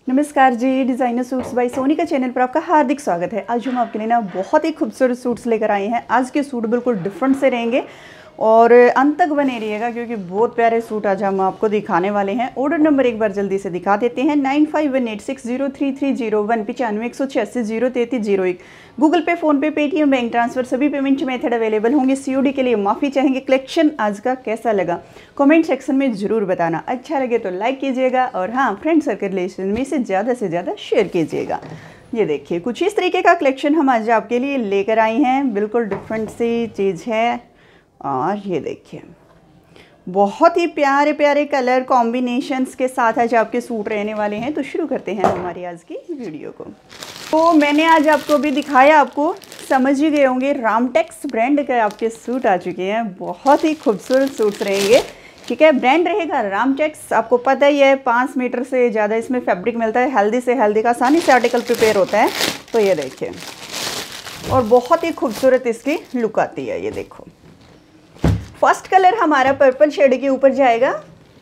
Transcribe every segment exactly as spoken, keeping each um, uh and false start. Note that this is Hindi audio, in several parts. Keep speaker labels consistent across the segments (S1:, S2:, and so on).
S1: नमस्कार जी, डिज़ाइनर सूट्स बाय सोनी का चैनल पर आपका हार्दिक स्वागत है। आज हम आपके लिए ना बहुत ही खूबसूरत सूट्स लेकर आए हैं। आज के सूट बिल्कुल डिफरेंट से रहेंगे और अंत तक बने रहिएगा क्योंकि बहुत प्यारे सूट आज हम आपको दिखाने वाले हैं। ऑर्डर नंबर एक बार जल्दी से दिखा देते हैं, nine five one eight six zero three three zero one पचानवे एक सौ छियासी जीरो तैंतीस जीरो एक। Google Pay, PhonePe, Paytm, bank transfer सभी पेमेंट मेथड अवेलेबल होंगे। सीओडी के लिए माफ़ी चाहेंगे। कलेक्शन आज का कैसा लगा कमेंट सेक्शन में ज़रूर बताना। अच्छा लगे तो लाइक कीजिएगा और हाँ, फ्रेंड सर्कल रिलेशन में इसे ज़्यादा से ज़्यादा शेयर कीजिएगा। ये देखिए कुछ इस तरीके का कलेक्शन हम आज आपके लिए लेकर आई हैं। बिल्कुल डिफरेंट सी चीज़ है और ये देखिए बहुत ही प्यारे प्यारे कलर कॉम्बिनेशंस के साथ आज आपके सूट रहने वाले हैं। तो शुरू करते हैं हमारी आज की वीडियो को। तो मैंने आज आपको भी दिखाया, आपको समझ ही गए होंगे, रामटेक्स ब्रांड के आपके सूट आ चुके हैं। बहुत ही खूबसूरत सूट्स रहेंगे, ठीक है। ब्रांड रहेगा रामटेक्स, आपको पता ही है पाँच मीटर से ज़्यादा इसमें फैब्रिक मिलता है। हेल्दी से हेल्दी का आसानी से आर्टिकल प्रिपेयर होता है। तो ये देखिए और बहुत ही खूबसूरत इसकी लुक आती है। ये देखो फर्स्ट कलर हमारा पर्पल शेड के ऊपर जाएगा।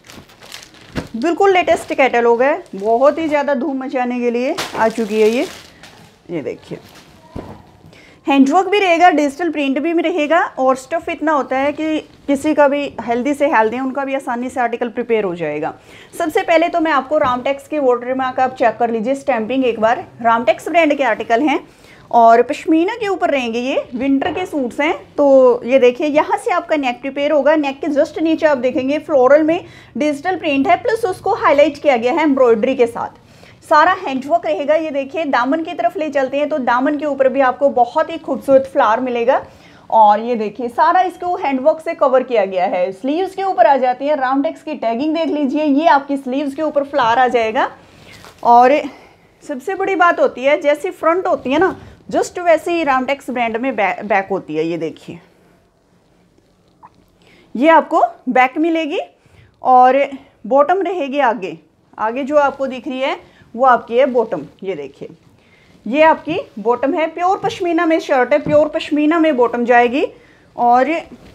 S1: बिल्कुल लेटेस्ट कैटलॉग है, बहुत ही ज़्यादा धूम मचाने के लिए आ चुकी है ये। ये देखिए हैंडवर्क भी रहेगा, डिजिटल प्रिंट भी रहेगा और स्टफ़ इतना होता है कि किसी का भी हेल्दी से हेल्दी उनका भी आसानी से आर्टिकल प्रिपेयर हो जाएगा। सबसे पहले तो मैं आपको रामटेक्स के वाटरमार्क आप चेक कर लीजिए, स्टैंपिंग एक बार। रामटेक्स ब्रांड के आर्टिकल हैं और पश्मीना के ऊपर रहेंगे। ये विंटर के सूट्स हैं। तो ये देखिए यहाँ से आपका नेक प्रिपेयर होगा। नेक के जस्ट नीचे आप देखेंगे फ्लोरल में डिजिटल प्रिंट है, प्लस उसको हाईलाइट किया गया है एम्ब्रॉयडरी के साथ। सारा हैंडवर्क रहेगा। ये देखिए दामन की तरफ ले चलते हैं तो दामन के ऊपर भी आपको बहुत ही खूबसूरत फ्लावर मिलेगा और ये देखिए सारा इसको हैंडवर्क से कवर किया गया है। स्लीव्स के ऊपर आ जाती है, रामटेक्स की टैगिंग देख लीजिए, ये आपकी स्लीव्स के ऊपर फ्लावर आ जाएगा। और सबसे बड़ी बात होती है जैसी फ्रंट होती है ना, जस्ट वैसे ही रामटेक्स ब्रांड में बैक बैक होती है। ये देखिए ये आपको बैक मिलेगी और बॉटम रहेगी आगे। आगे जो आपको दिख रही है वो आपकी है बॉटम। ये देखिए ये आपकी बॉटम है। प्योर पश्मीना में शर्ट है, प्योर पश्मीना में बॉटम जाएगी। और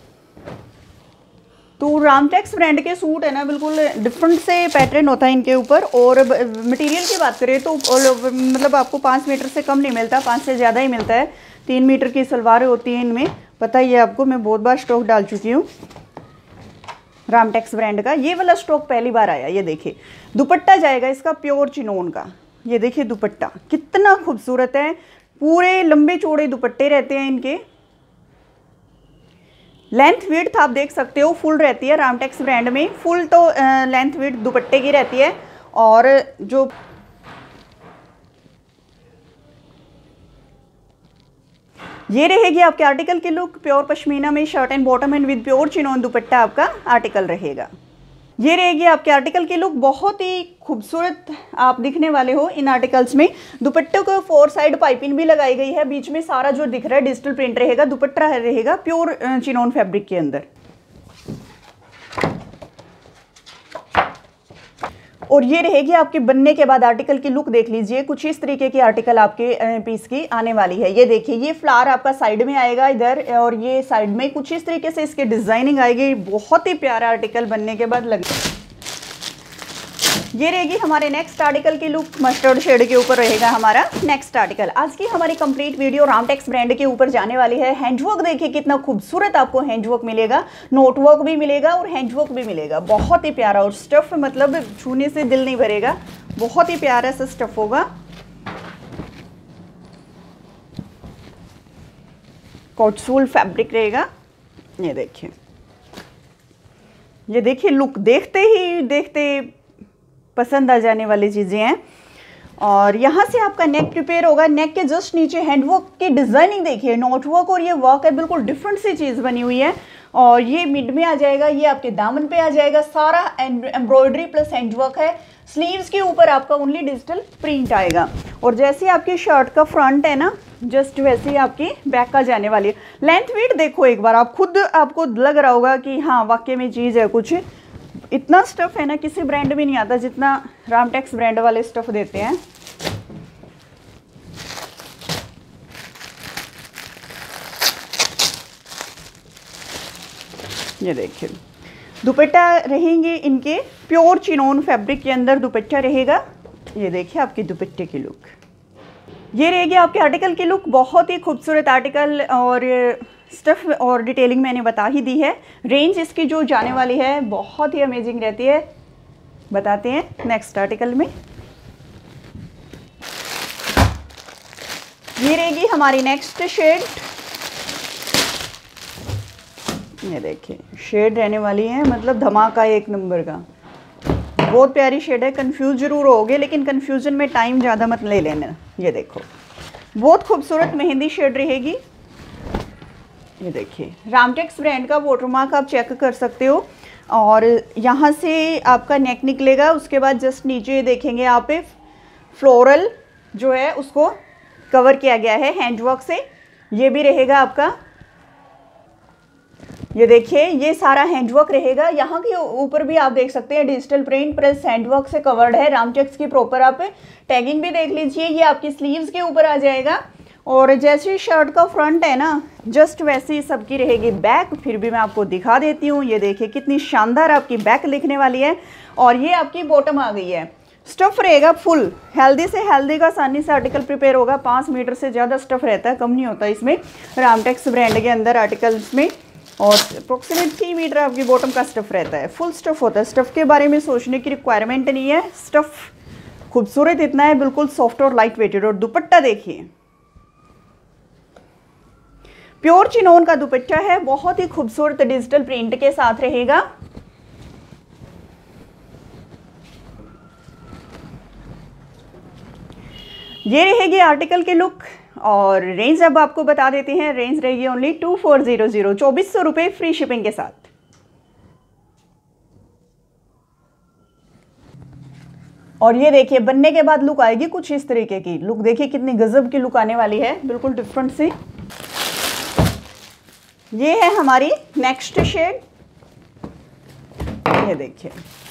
S1: तो रामटेक्स ब्रांड के सूट है ना, बिल्कुल डिफरेंट से पैटर्न होता है इनके ऊपर। और मटेरियल की बात करें तो मतलब आपको पाँच मीटर से कम नहीं मिलता, पाँच से ज़्यादा ही मिलता है। तीन मीटर की सलवारें होती हैं इनमें, पता ही है आपको, मैं बहुत बार स्टॉक डाल चुकी हूँ रामटेक्स ब्रांड का। ये वाला स्टॉक पहली बार आया। ये देखिए दुपट्टा जाएगा इसका प्योर चिनोन का। ये देखिए दुपट्टा कितना खूबसूरत है, पूरे लंबे चौड़े दुपट्टे रहते हैं इनके। लेंथ विड्थ आप देख सकते हो फुल रहती है रामटेक्स ब्रांड में। फुल तो लेंथ विड्थ दुपट्टे की रहती है। और जो ये रहेगी आपके आर्टिकल की लुक, प्योर पश्मीना में shirt and bottom and with pure chinon dupatta आपका आर्टिकल रहेगा। ये रहेगी आपके आर्टिकल की लुक। बहुत ही खूबसूरत आप दिखने वाले हो इन आर्टिकल्स में। दुपट्टों को फोर साइड पाइपिंग भी लगाई गई है। बीच में सारा जो दिख रहा है डिजिटल प्रिंट रहेगा। दुपट्टा रहेगा प्योर चिनोन फैब्रिक के अंदर। और ये रहेगी आपके बनने के बाद आर्टिकल की लुक देख लीजिए। कुछ इस तरीके की आर्टिकल आपके पीस की आने वाली है। ये देखिए ये फ्लावर आपका साइड में आएगा इधर और ये साइड में कुछ इस तरीके से इसकी डिजाइनिंग आएगी। बहुत ही प्यारा आर्टिकल बनने के बाद लगे। ये रहेगी हमारे नेक्स्ट आर्टिकल की लुक। मस्टर्ड शेड के ऊपर रहेगा हमारा नेक्स्ट आर्टिकल। आज की हमारी कंप्लीट वीडियो रामटेक्स ब्रांड के ऊपर जाने वाली है। हैंडवर्क देखिए कितना खूबसूरत आपको हैंडवर्क मिलेगा, नोटवर्क भी मिलेगा और हैंडवर्क भी मिलेगा। बहुत ही प्यारा और स्टफ मतलब छूने से दिल नहीं भरेगा। बहुत ही प्यारा सा स्टफ होगा। कॉटसूल फैब्रिक रहेगा। ये देखिए ये देखिए लुक देखते ही देखते पसंद आ जाने वाली चीज़ें हैं। और यहाँ से आपका नेक प्रिपेयर होगा। नेक के जस्ट नीचे हैंडवर्क की डिज़ाइनिंग देखिए, नोटवर्क और ये वर्क है, बिल्कुल डिफरेंट सी चीज़ बनी हुई है। और ये मिड में आ जाएगा, ये आपके दामन पे आ जाएगा। सारा एम्ब्रॉयडरी प्लस हैंडवर्क है। स्लीव्स के ऊपर आपका ओनली डिजिटल प्रिंट आएगा। और जैसे आपकी शर्ट का फ्रंट है ना, जस्ट वैसे ही आपकी बैक का जाने वाली है। लेंथ विड्थ देखो एक बार, आप खुद आपको लग रहा होगा कि हाँ वाकई में चीज़ है कुछ। इतना स्टफ है ना, किसी ब्रांड में नहीं आता जितना रामटेक्स ब्रांड वाले स्टफ देते हैं। ये देखिए दुपट्टा रहेंगे इनके प्योर चिनोन फैब्रिक के अंदर दुपट्टा रहेगा। ये देखिए आपकी दुपट्टे की लुक, ये रहेगी आपके आर्टिकल की लुक। बहुत ही खूबसूरत आर्टिकल और स्टफ और डिटेलिंग मैंने बता ही दी है। रेंज इसकी जो जाने वाली है बहुत ही अमेजिंग रहती है। बताते हैं नेक्स्ट आर्टिकल में। ये रहेगी हमारी नेक्स्ट शेड। ये देखिए शेड रहने वाली है, मतलब धमाका एक नंबर का। बहुत प्यारी शेड है। कंफ्यूज जरूर होगे लेकिन कंफ्यूजन में टाइम ज़्यादा मत ले लेना। ये देखो बहुत खूबसूरत मेहंदी शेड रहेगी। ये देखिए रामटेक्स ब्रांड का वाटरमार्क आप चेक कर सकते हो। और यहाँ से आपका नेक निकलेगा, उसके बाद जस्ट नीचे देखेंगे आप पे फ्लोरल जो है उसको कवर किया गया है हैंडवर्क से। ये भी रहेगा आपका, ये देखिए ये सारा हैंडवर्क रहेगा। यहाँ के ऊपर भी आप देख सकते हैं डिजिटल प्रिंट प्लस हैंडवर्क से कवर्ड है। रामटेक्स की प्रॉपर आप टैगिंग भी देख लीजिए। ये आपकी स्लीव्स के ऊपर आ जाएगा। और जैसे शर्ट का फ्रंट है ना, जस्ट वैसे ही सबकी रहेगी बैक। फिर भी मैं आपको दिखा देती हूँ। ये देखिए कितनी शानदार आपकी बैक लिखने वाली है। और ये आपकी बॉटम आ गई है। स्टफ रहेगा फुल, हेल्दी से हेल्दी का आसानी से आर्टिकल प्रिपेयर होगा। पाँच मीटर से ज़्यादा स्टफ रहता है, कम नहीं होता इसमें रामटेक्स ब्रांड के अंदर आर्टिकल्स में। और अप्रोक्सीमेट थ्री मीटर आपकी बॉटम का स्टफ रहता है। फुल स्टफ होता है। स्टफ के बारे में सोचने की रिक्वायरमेंट नहीं है। स्टफ खूबसूरत इतना है, बिल्कुल सॉफ्ट और लाइट वेटेड। और दुपट्टा देखिए प्योर चिनोन का दुपट्टा है, बहुत ही खूबसूरत डिजिटल प्रिंट के साथ रहेगा। ये रहेगी आर्टिकल की लुक। और रेंज अब आपको बता देते हैं। रेंज रहेगी only two four zero zero, चौबीस सौ रुपये फ्री शिपिंग के साथ। और ये देखिए बनने के बाद लुक आएगी कुछ इस तरीके की। लुक देखिए कितनी गजब की लुक आने वाली है, बिल्कुल डिफरेंट सी। ये है हमारी नेक्स्ट शेड। ये देखिए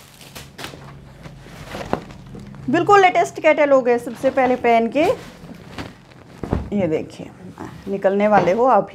S1: बिल्कुल लेटेस्ट कैटलॉग है। सबसे पहले पहन के ये देखिए निकलने वाले हो आप ही।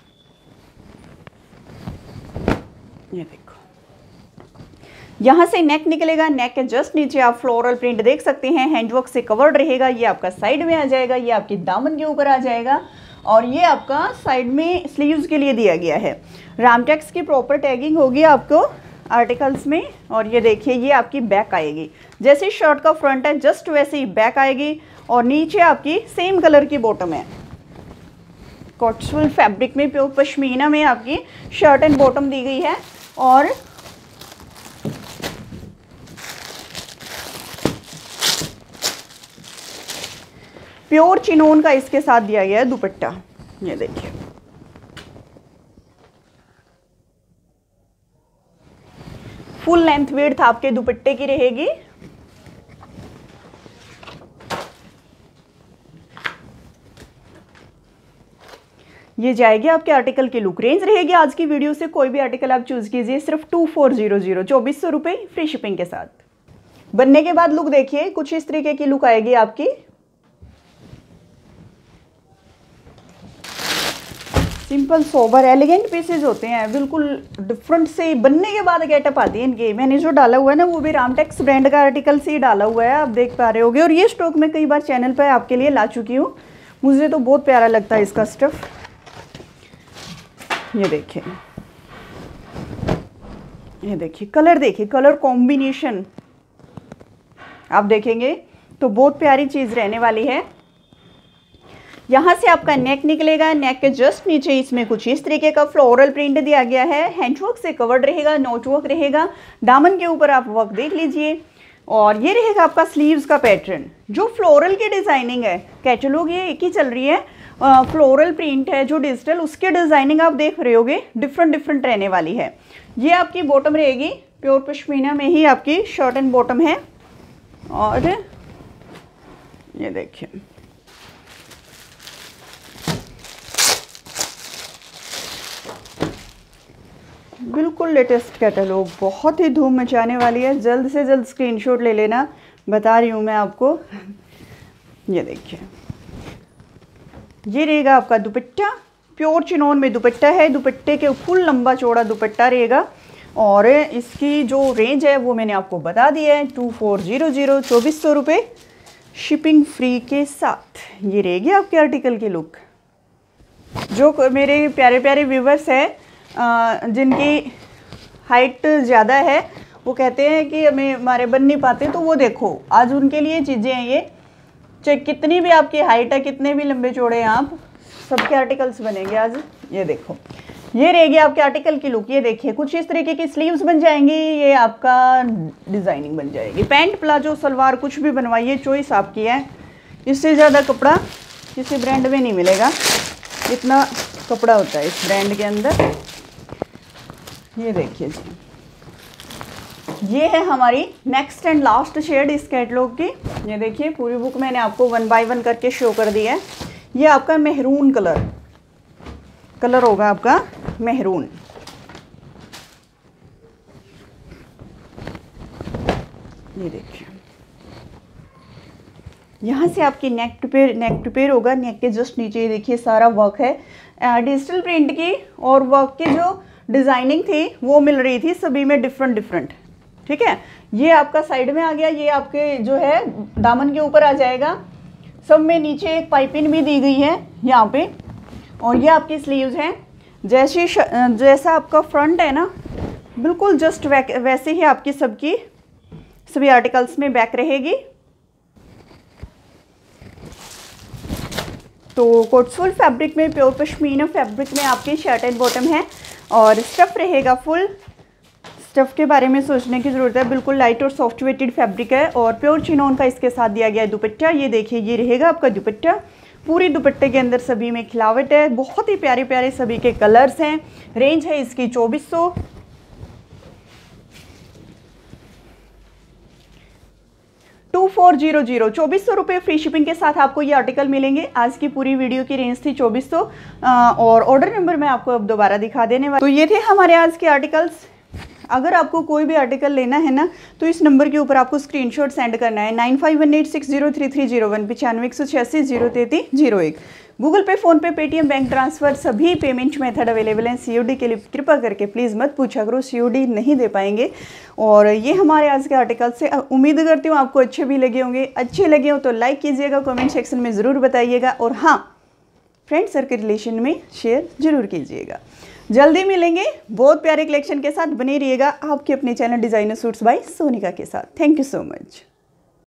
S1: ये देखो यहाँ से नेक निकलेगा। नेक के जस्ट नीचे आप फ्लोरल प्रिंट देख सकते हैं, हैंडवर्क से कवर्ड रहेगा। ये आपका साइड में आ जाएगा, ये आपकी दामन के ऊपर आ जाएगा। और ये आपका साइड में स्लीव्स के लिए दिया गया है। रामटेक्स की प्रॉपर टैगिंग होगी आपको आर्टिकल्स में। और ये देखिए ये आपकी बैक आएगी। जैसे शर्ट का फ्रंट है जस्ट वैसे ही बैक आएगी। और नीचे आपकी सेम कलर की बॉटम है। कॉटसवुल फैब्रिक में प्योर पश्मीना में आपकी शर्ट एंड बॉटम दी गई है। और प्योर चिनोन का इसके साथ दिया गया है दुपट्टा। ये देखिए फुल लेंथ विड्थ आपके दुपट्टे की रहेगी। ये जाएगी आपके आर्टिकल की लुक। रेंज रहेगी आज की वीडियो से कोई भी आर्टिकल आप चूज कीजिए सिर्फ टू फोर जीरो जीरो, चौबीस सौ रुपये फ्री शिपिंग के साथ। बनने के बाद लुक देखिए कुछ इस तरीके की लुक आएगी आपकी। सिंपल सोबर एलिगेंट पीसेज होते हैं, बिल्कुल डिफरेंट से बनने के बाद गेटअप आती है इनकी। मैंने जो डाला हुआ है ना वो भी रामटेक्स ब्रांड का आर्टिकल से ही डाला हुआ है, आप देख पा रहे होगे। और ये स्टॉक मैं कई बार चैनल पर आपके लिए ला चुकी हूँ। मुझे तो बहुत प्यारा लगता है इसका स्टफ। ये देखिए ये देखिए कलर देखिए, कलर कॉम्बिनेशन आप देखेंगे तो बहुत प्यारी चीज़ रहने वाली है। यहाँ से आपका नेक निकलेगा। नेक के जस्ट नीचे इसमें कुछ इस तरीके का फ्लोरल प्रिंट दिया गया है। हैंडवर्क से कवर्ड रहेगा, नोटवर्क रहेगा। दामन के ऊपर आप वर्क देख लीजिए। और ये रहेगा आपका स्लीव्स का पैटर्न। जो फ्लोरल की डिज़ाइनिंग है, कैटलॉग ये एक ही चल रही है, फ्लोरल प्रिंट है जो डिजिटल, उसके डिज़ाइनिंग आप देख रहे होगे डिफरेंट डिफरेंट रहने वाली है। ये आपकी बॉटम रहेगी, प्योर पश्मीना में ही आपकी शर्ट एंड बॉटम है। और ये देखिए बिल्कुल लेटेस्ट कैटलॉग, बहुत ही धूम मचाने वाली है। जल्द से जल्द स्क्रीनशॉट ले लेना, बता रही हूँ मैं आपको। ये देखिए ये रहेगा आपका दुपट्टा। प्योर चिनोन में दुपट्टा है। दुपट्टे के फुल लंबा चौड़ा दुपट्टा रहेगा। और इसकी जो रेंज है वो मैंने आपको बता दी है, टू फोर जीरो जीरो, चौबीस सौ रुपये शिपिंग फ्री के साथ। ये रहेगी आपके आर्टिकल की लुक। जो मेरे प्यारे प्यारे व्यूवर्स हैं जिनकी हाइट ज़्यादा है, वो कहते हैं कि हमें हमारे बन नहीं पाते, तो वो देखो आज उनके लिए चीज़ें हैं ये। चाहे कितनी भी आपकी हाइट है, कितने भी लंबे चौड़े हैं आप, सबके आर्टिकल्स बनेंगे आज। ये देखो, ये रहेगी आपके आर्टिकल की लुक। ये देखिए कुछ इस तरीके की स्लीव्स बन जाएंगी, ये आपका डिज़ाइनिंग बन जाएगी। पैंट प्लाजो सलवार कुछ भी बनवाइए, चॉइस आपकी है। इससे ज़्यादा कपड़ा किसी ब्रांड में नहीं मिलेगा, इतना कपड़ा होता है इस ब्रांड के अंदर। ये देखिए जी, ये है हमारी नेक्स्ट एंड लास्ट शेड इस कैटलॉग की। ये देखिए पूरी बुक मैंने आपको वन बाय वन करके शो कर दी है। ये आपका मेहरून कलर कलर होगा आपका मेहरून। ये देखिए, यहाँ से आपकी neck to pair neck to pair होगा। नेक के जस्ट नीचे ये देखिए सारा वर्क है डिजिटल प्रिंट की, और वर्क की जो डिज़ाइनिंग थी वो मिल रही थी सभी में डिफरेंट डिफरेंट। ठीक है, ये आपका साइड में आ गया, ये आपके जो है दामन के ऊपर आ जाएगा। सब में नीचे एक पाइपिंग भी दी गई है यहाँ पे, और ये आपकी स्लीव्स हैं। जैसी जैसा आपका फ्रंट है ना, बिल्कुल जस्ट वैसे ही आपकी सबकी सभी आर्टिकल्स में बैक रहेगी। तो कोटसुल फैब्रिक में, प्योर पश्मीना फैब्रिक में आपकी शर्ट एंड बॉटम है, और स्टफ़ रहेगा फुल। स्टफ़ के बारे में सोचने की ज़रूरत है, बिल्कुल लाइट और सॉफ्ट वेटेड फैब्रिक है, और प्योर चिनोन का इसके साथ दिया गया है दुपट्टा। ये देखिए, ये रहेगा आपका दुपट्टा। पूरी दुपट्टे के अंदर सभी में खिलावट है, बहुत ही प्यारे प्यारे सभी के कलर्स हैं। रेंज है इसकी चौबीस सौ। टू फोर जीरो जीरो चौबीस सौ रुपये फ्री शिपिंग के साथ आपको ये आर्टिकल मिलेंगे। आज की पूरी वीडियो की रेंज थी चौबीस सौ, और ऑर्डर नंबर मैं आपको अब दोबारा दिखा देने वाली। तो ये थे हमारे आज के आर्टिकल्स। अगर आपको कोई भी आर्टिकल लेना है ना, तो इस नंबर के ऊपर आपको स्क्रीनशॉट सेंड करना है nine five one eight six zero three three zero one पचानवे एक सौ छियासी जीरो तैंतीस जीरो एक। Google Pay, PhonePe, Paytm, bank transfer सभी पेमेंट मेथड अवेलेबल हैं। सीओडी के लिए कृपा करके प्लीज़ मत पूछा करो, सीओडी नहीं दे पाएंगे। और ये हमारे आज के आर्टिकल से उम्मीद करती हूँ आपको अच्छे भी लगे होंगे। अच्छे लगे हो तो लाइक कीजिएगा, कमेंट सेक्शन में ज़रूर बताइएगा, और हाँ, फ्रेंड सर्कल रिलेशन में शेयर ज़रूर कीजिएगा। जल्दी मिलेंगे बहुत प्यारे कलेक्शन के साथ। बने रहिएगा आपके अपने channel designer suits by Sonika के साथ। Thank you so much.